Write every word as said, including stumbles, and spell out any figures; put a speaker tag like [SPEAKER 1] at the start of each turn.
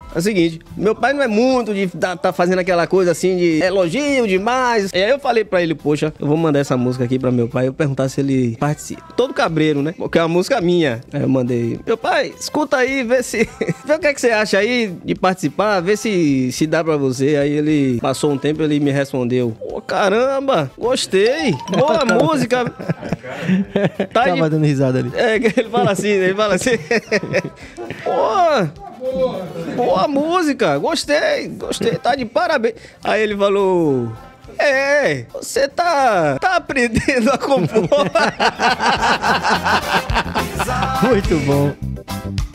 [SPEAKER 1] É o seguinte, meu pai não é muito de tá, tá fazendo aquela coisa assim de elogio demais. E aí eu falei pra ele, poxa, eu vou mandar essa música aqui pra meu pai. Eu perguntar se ele participa. Todo cabreiro, né? Porque é uma música minha. Aí eu mandei, meu pai, escuta aí, vê se... vê o que é que você acha aí de participar, vê se, se dá pra você. Aí ele passou um tempo, ele me respondeu, pô, caramba, gostei, boa música. Tá
[SPEAKER 2] Tava
[SPEAKER 1] de...
[SPEAKER 2] dando risada ali.
[SPEAKER 1] É, ele fala assim, ele fala assim, pô... Boa música, gostei, gostei, tá de parabéns. Aí ele falou, é, você tá, tá aprendendo a compor.
[SPEAKER 2] Muito bom.